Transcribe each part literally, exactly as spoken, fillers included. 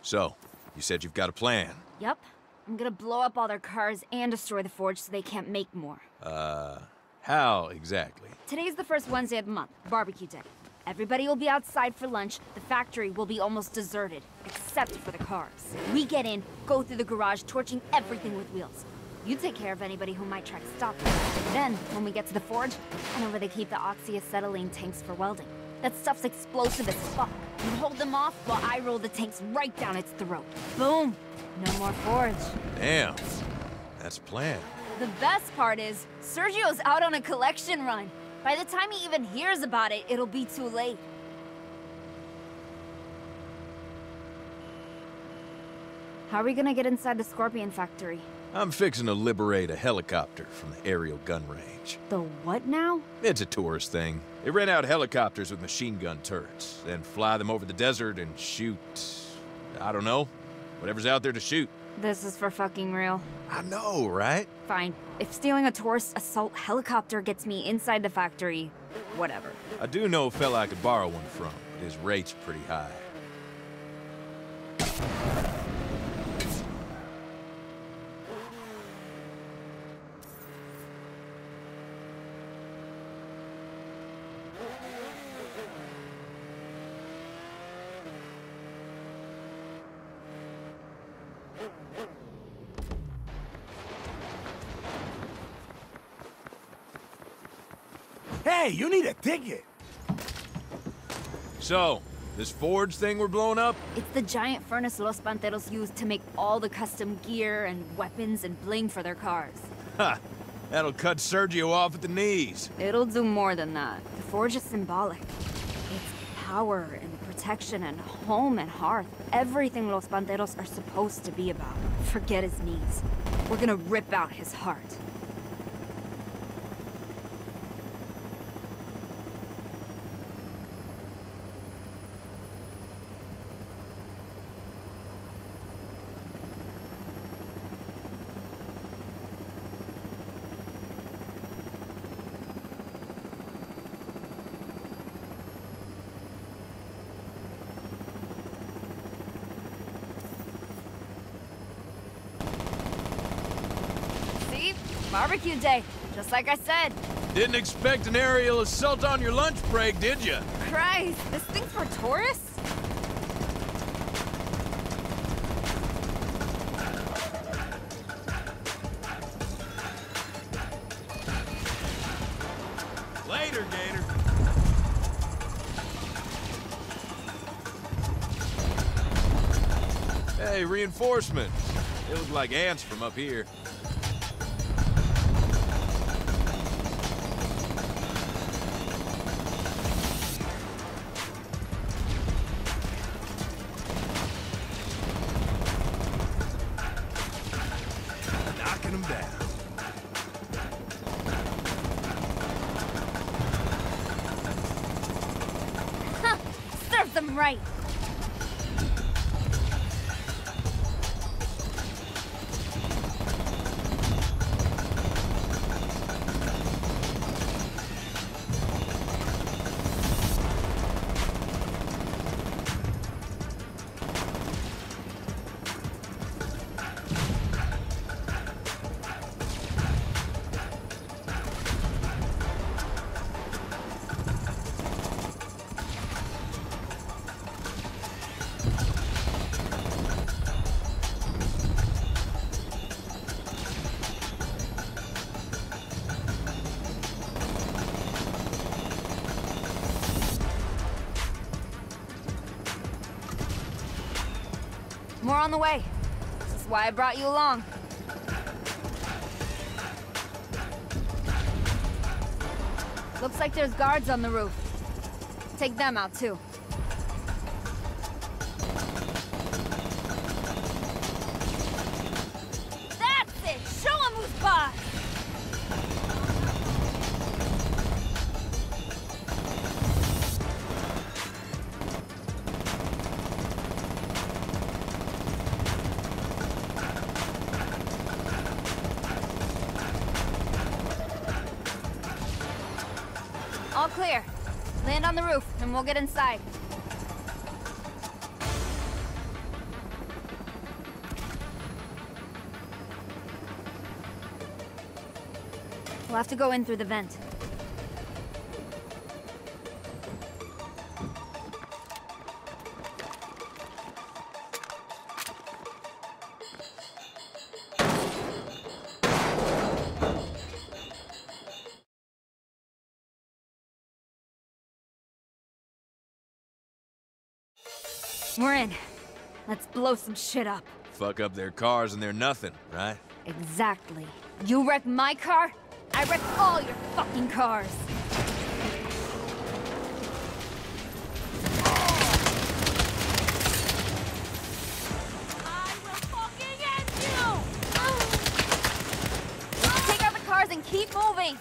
So, you said you've got a plan. Yup. I'm gonna blow up all their cars and destroy the forge so they can't make more. Uh, how exactly? Today's the first Wednesday of the month, barbecue day. Everybody will be outside for lunch. The factory will be almost deserted, except for the cars. We get in, go through the garage, torching everything with wheels. You take care of anybody who might try to stop us. Then, when we get to the forge, I know where they keep the oxyacetylene tanks for welding. That stuff's explosive as fuck. You hold them off while I roll the tanks right down its throat. Boom! No more forge. Damn. That's a plan. The best part is, Sergio's out on a collection run. By the time he even hears about it, it'll be too late. How are we gonna get inside the Scorpion factory? I'm fixing to liberate a helicopter from the aerial gun range. The what now? It's a tourist thing. They rent out helicopters with machine gun turrets, then fly them over the desert and shoot... I don't know. Whatever's out there to shoot. This is for fucking real. I know, right? Fine. If stealing a tourist assault helicopter gets me inside the factory, whatever. I do know a fella I could borrow one from, but his rate's pretty high. Hey, you need a ticket. So, this forge thing we're blowing up? It's the giant furnace Los Panteros use to make all the custom gear and weapons and bling for their cars. Ha! That'll cut Sergio off at the knees. It'll do more than that. The forge is symbolic. It's power and protection and home and hearth. Everything Los Panteros are supposed to be about. Forget his knees. We're gonna rip out his heart. Barbecue day, just like I said. Didn't expect an aerial assault on your lunch break, did you? Christ, this thing's for tourists? Later, Gator. Hey, reinforcements. They look like ants from up here. Them right. More on the way. This is why I brought you along. Looks like there's guards on the roof. Take them out, too. That's it! Show them who's boss! All clear. Land on the roof, and we'll get inside. We'll have to go in through the vent. We're in. Let's blow some shit up. Fuck up their cars and they're nothing, right? Exactly. You wreck my car, I wreck all your fucking cars. I will fucking end you! Take out the cars and keep moving!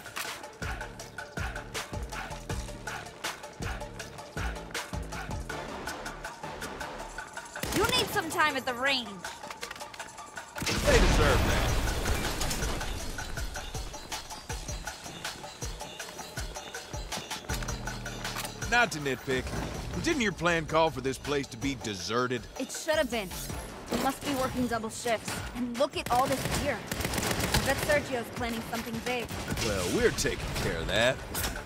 You need some time at the range. They deserve that. Not to nitpick, but didn't your plan call for this place to be deserted? It should have been. We must be working double shifts. And look at all this gear. I bet Sergio's planning something big. Well, we're taking care of that.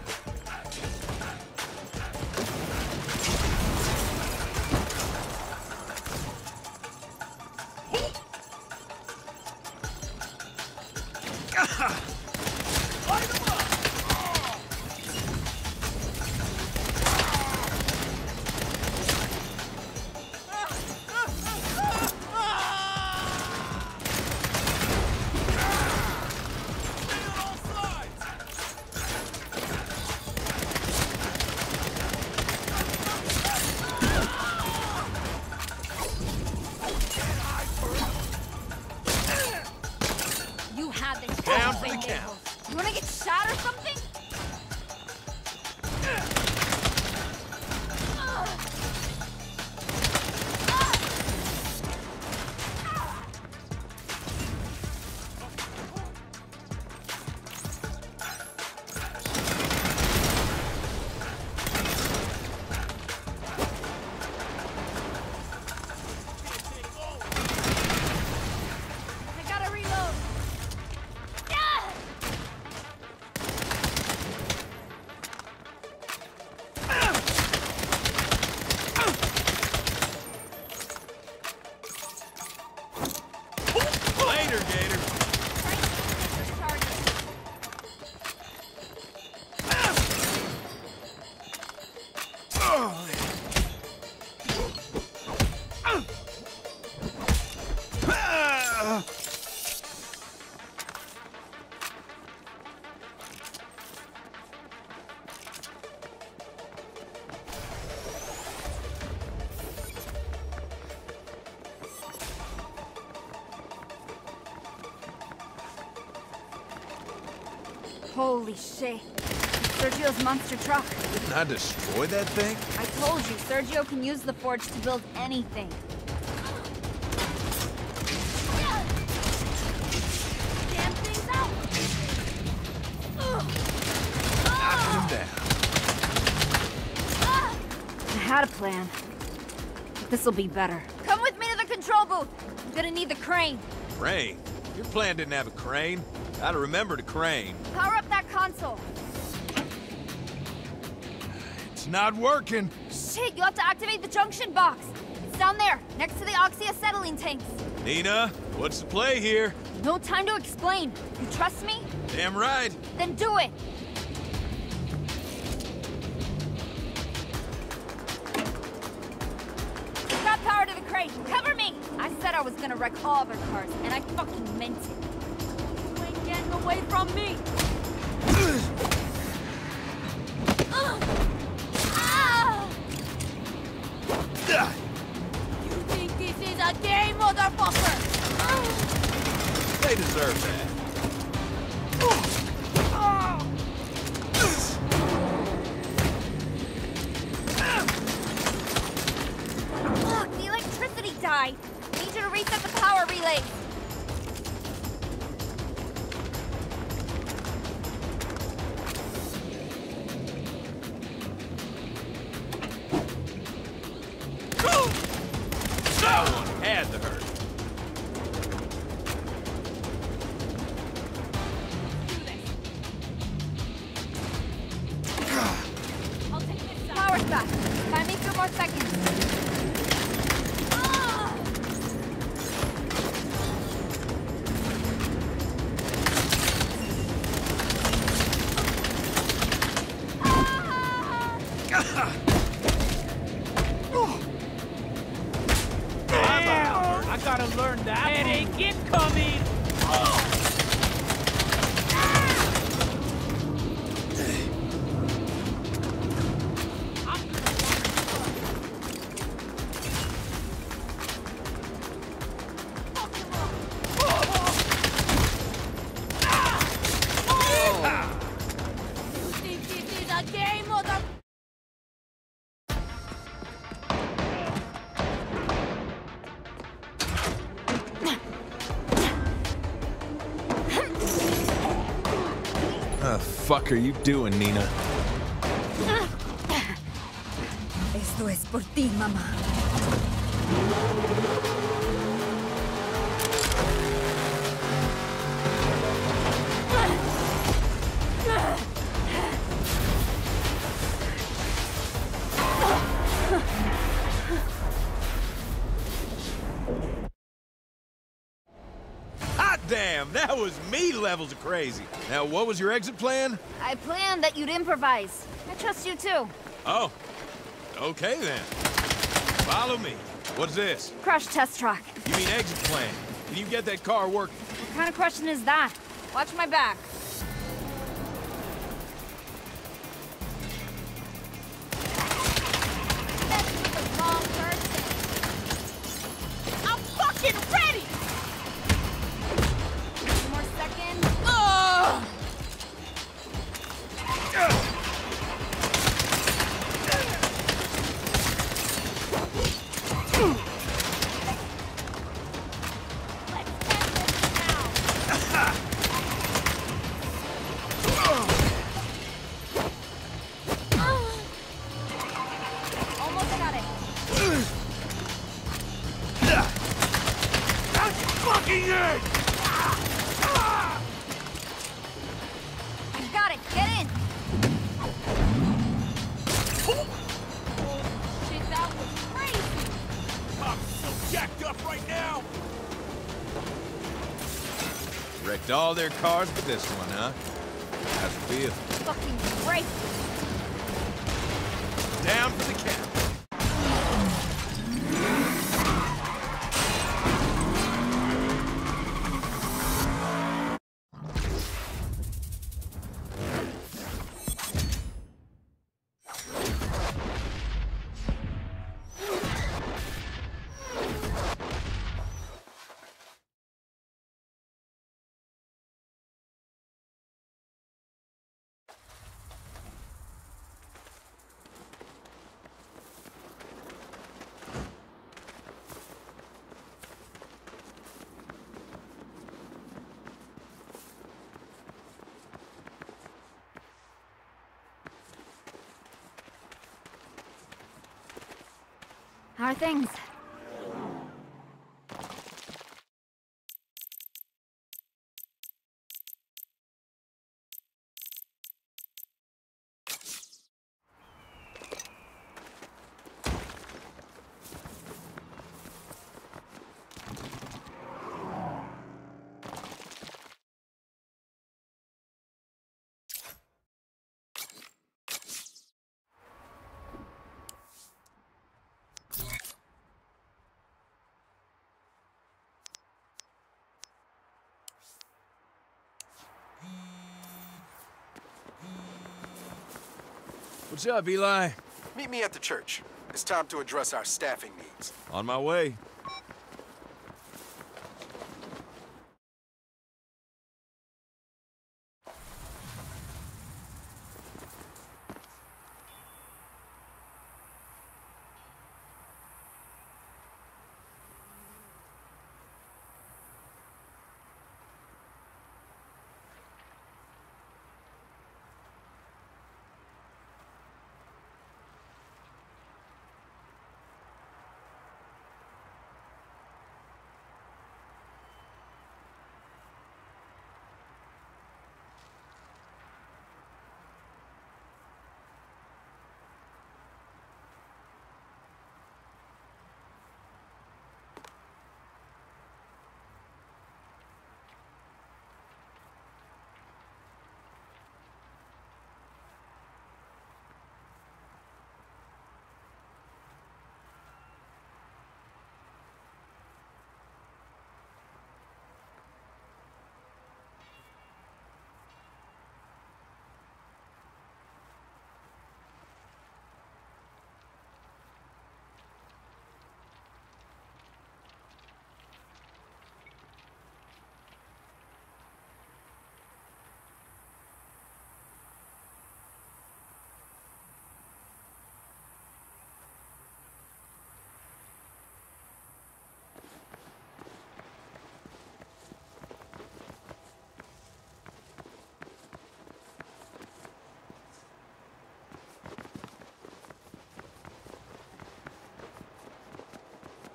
Down for the count. You wanna get shot or something? I gotta reload. Later, Gator. Holy shit. Sergio's monster truck. Didn't I destroy that thing? I told you, Sergio can use the forge to build anything. Damn things out! Knocked him down. I had a plan. But this'll be better. Come with me to the control booth! I'm gonna need the crane. Crane? Your plan didn't have a crane. Gotta remember the crane. Power up that console. It's not working. Shit, you have to activate the junction box. It's down there, next to the oxyacetylene tanks. Nina, what's the play here? No time to explain. You trust me? Damn right. Then do it. Got power to the crate. Cover me. I said I was gonna wreck all their cars, and I fucking meant it. You ain't getting away from me. You think this is a game, motherfucker? They deserve that. Look, the electricity died. Need you to reset the power relays. back. Find me two more seconds. Ah! Damn! I gotta learn that. Headache incoming! Oh! The fuck are you doing, Nina? Esto es por ti, mamá. Hot damn, that was me levels of crazy. Now, what was your exit plan? I planned that you'd improvise. I trust you too. Oh, okay then. Follow me. What's this? Crash test track. You mean exit plan? Can you get that car working? What kind of question is that? Watch my back. I'm fucking ready! Two more seconds. Ugh! Almost got it. That's fucking it! You got it. Get in. Shit, that was crazy! I'm so jacked up right now! Wrecked all their cars but this one, huh? How's it feel? Fucking great. Down for the count. How are things? What's up, Eli? Meet me at the church. It's time to address our staffing needs. On my way.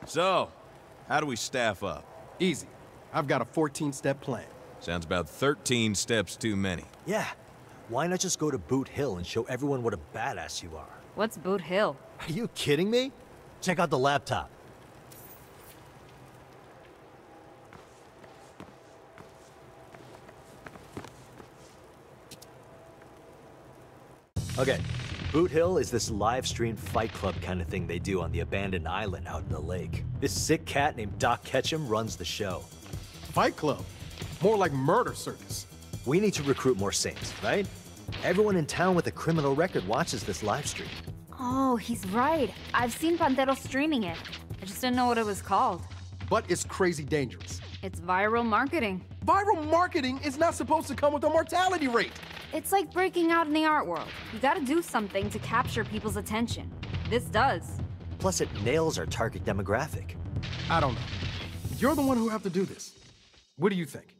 So, how do we staff up? Easy. I've got a fourteen-step plan. Sounds about thirteen steps too many. Yeah. Why not just go to Boot Hill and show everyone what a badass you are? What's Boot Hill? Are you kidding me? Check out the laptop. Okay, Boot Hill is this live stream fight club kind of thing they do on the abandoned island out in the lake. This sick cat named Doc Ketchum runs the show. Fight Club? More like Murder Circus. We need to recruit more Saints, right? Everyone in town with a criminal record watches this live stream. Oh, he's right. I've seen Pantero streaming it. I just didn't know what it was called. But it's crazy dangerous. It's viral marketing. Viral marketing is not supposed to come with a mortality rate. It's like breaking out in the art world. You gotta do something to capture people's attention. This does. Plus, it nails our target demographic. I don't know. You're the one who have to do this. What do you think?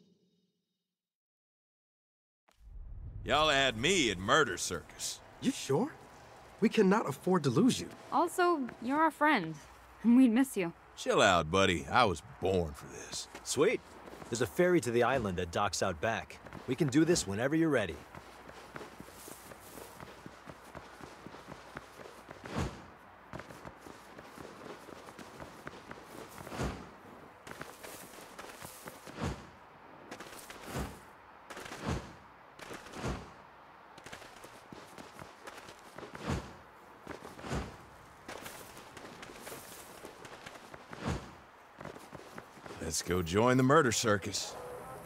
Y'all had me at Murder Circus. You sure? We cannot afford to lose you. Also, you're our friend. And we'd miss you. Chill out, buddy. I was born for this. Sweet. There's a ferry to the island that docks out back. We can do this whenever you're ready. Let's go join the Murder Circus.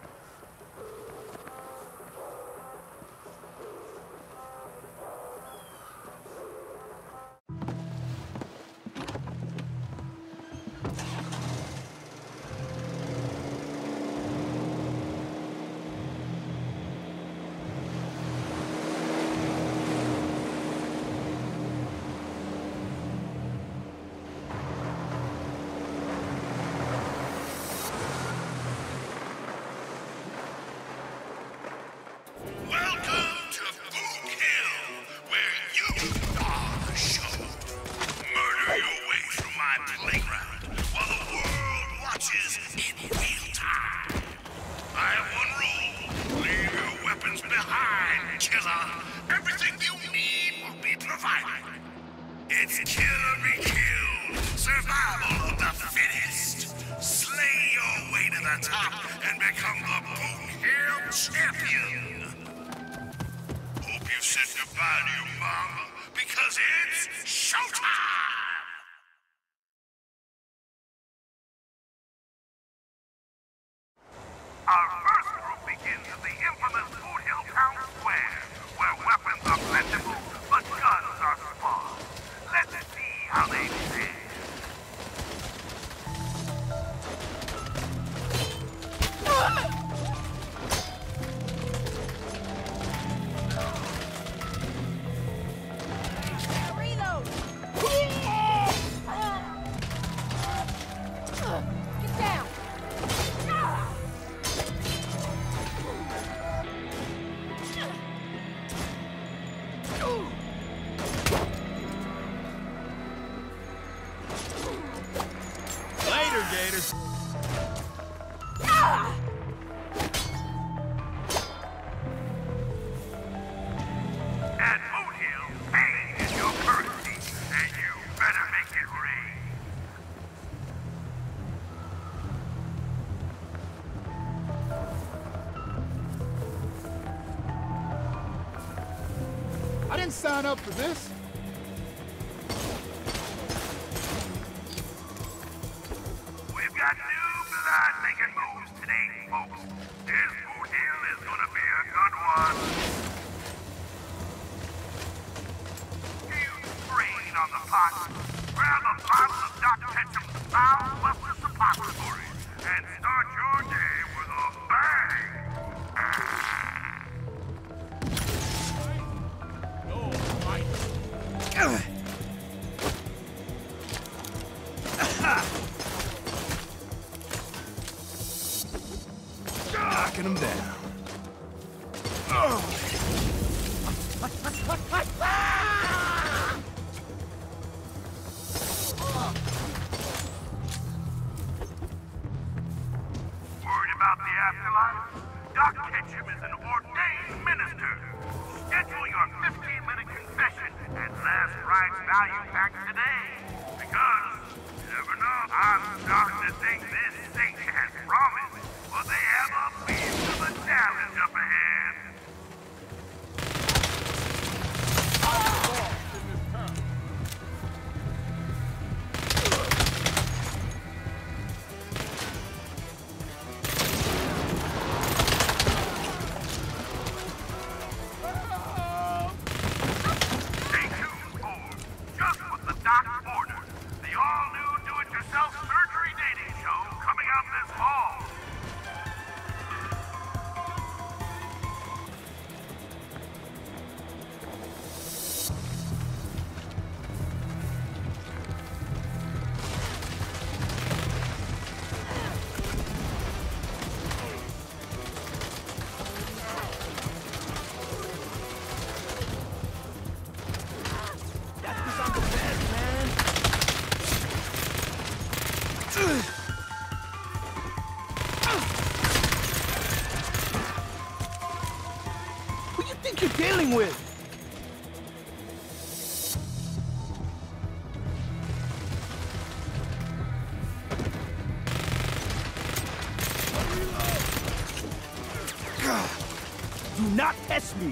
Welcome to Boot Hill, where you are the show. Murder your way through my playground while the world watches in real time. I have one rule: leave your weapons behind, killer. Everything you need will be provided. It's kill or be killed, survival of the fittest. Slay your way to the top and become the Boot Hill champion. Hope you said goodbye to your mama, because it's showtime! Our first group begins at the infamous Boot Hill Town Square, where weapons are plentiful, but guns are sparse. Let's see how they fare. Later, Gator. At Boot Hill, pain is your currency, and you better make it rain. I didn't sign up for this. We've got new blood making moves today, folks. This Boot Hill is gonna be a good one. Huge brain on the pot. Grab a bottle of Doc Ketchum's Foul Buster Suppository and start your day with a bang. Knocking him down. how you act today. Because, you never know, I'm starting to think this sink has promise, but they have a beast of a challenge up ahead. Who you think you're dealing with? Do not test me!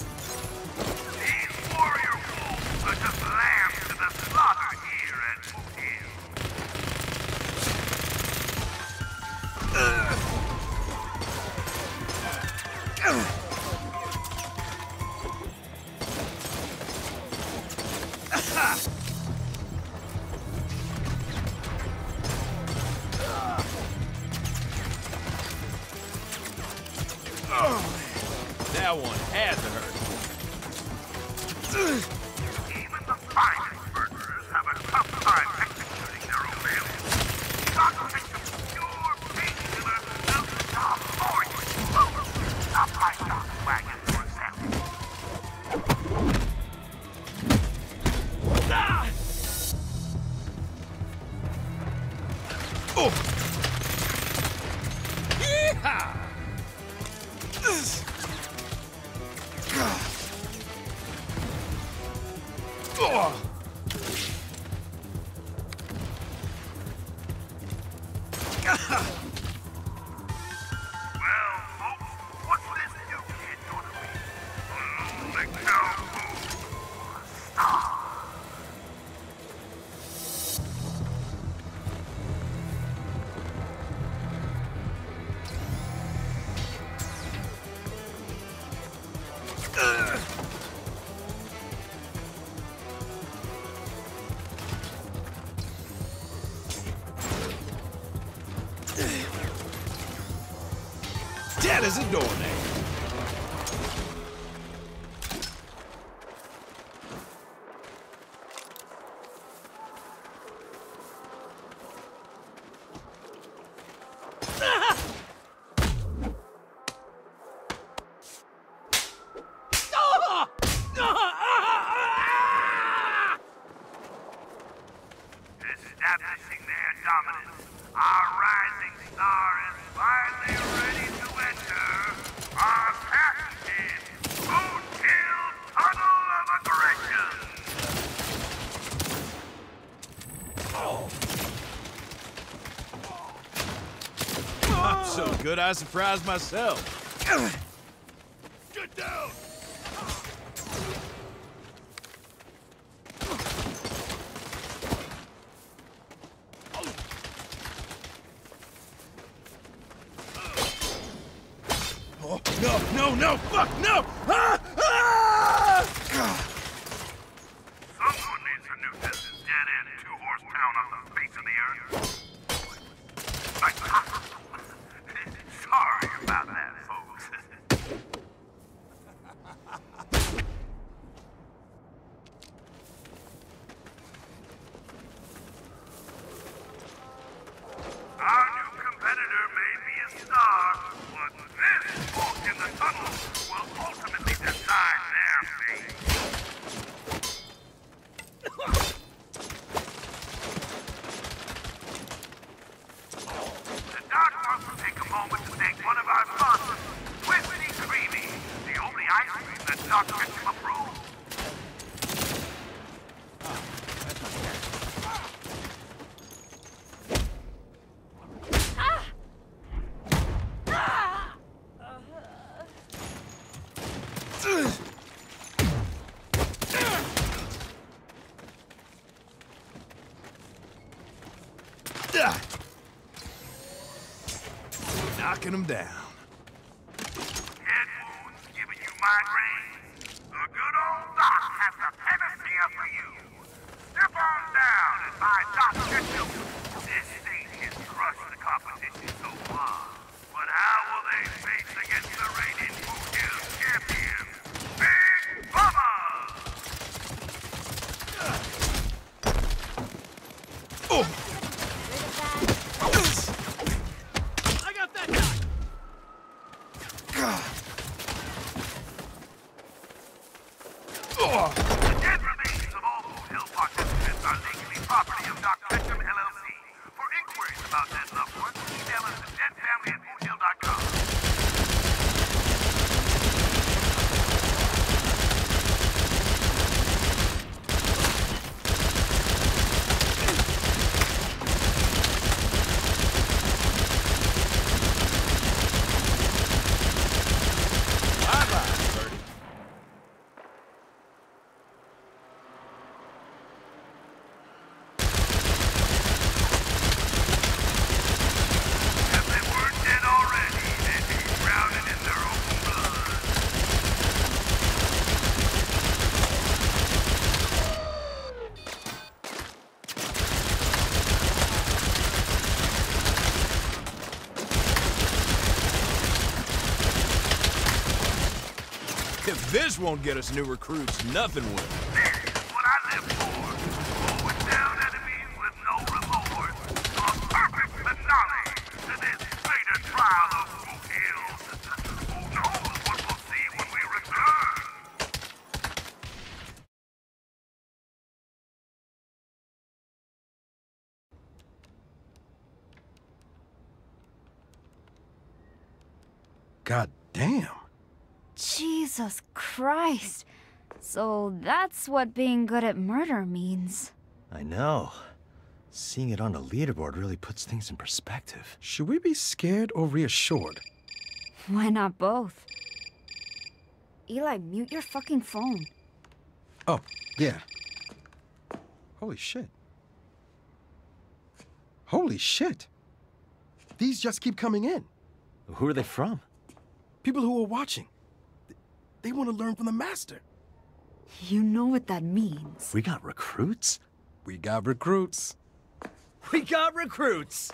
These warrior wolves are just lambs to the slaughter here at Boot Hill. That one had to hurt. Even the finest murderers have a tough time executing their own aliens. God takes a pure painkiller and will stop for you. Stop my stock wagon for a second. Ah! Oh! Yeehaw! Oh! Well, folks, what's this new kid gonna be? Mm, the cowboy. A star. Dead as a doornail. Establishing their dominance, our rising star is finally ready to enter our patented Boot Hill Tunnel of Aggression. I'm so good I surprised myself. Get down! Oh, no, no, no, fuck, no! Ah! Ah! Someone needs to nuke this dead-end two-horse town off the face of the earth. Sorry about that, folks. Our new competitor may be a star, but this walk in the tunnel will ultimately determine knocking them down. Head wounds giving you migraines? The good old Doc has the panacea for you. Step on down and buy Doc Ketchum. This state has crushed the competition so far. But how will they face against the reigning Boot Hill champion, Big Bubba? Oh! I got that guy! Oh! The dead remains of all Boot Hill participants are legally property of Doc Ketchum, L L C. For inquiries about dead loved ones, email us at dead family at boot hill dot com. Bye-bye, Birdie. If they weren't dead already, they'd be drowning in their own blood. If this won't get us new recruits, nothing will. This is what I live for. Mowing down enemies with no remorse. A perfect finale to this fated trial of Boot Hill. Who knows what we'll see when we return? God damn. Jesus Christ. So that's what being good at murder means. I know. Seeing it on the leaderboard really puts things in perspective. Should we be scared or reassured? Why not both? Eli, mute your fucking phone. Oh, yeah. Holy shit. Holy shit. These just keep coming in. Who are they from? People who are watching. They want to learn from the master. You know what that means. We got recruits? We got recruits. We got recruits!